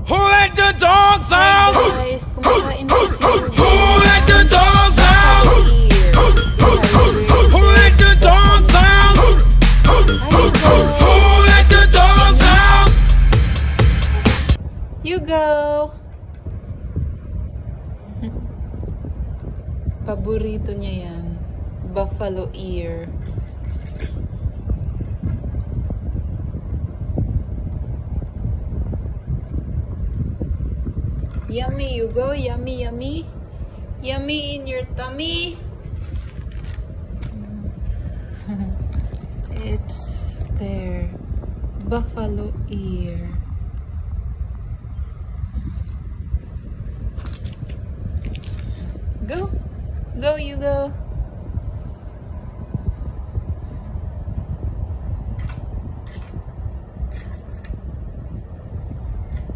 Who let the dogs out? Hi guys, kumakain po si Hugo. Who let the dogs out? Who let the dogs out? Who let the dogs out? Hugo! Paborito niya yan. Buffalo ear. Yummy, Hugo. Yummy, yummy. Yummy in your tummy. It's there. Buffalo ear. Go. Go, Hugo.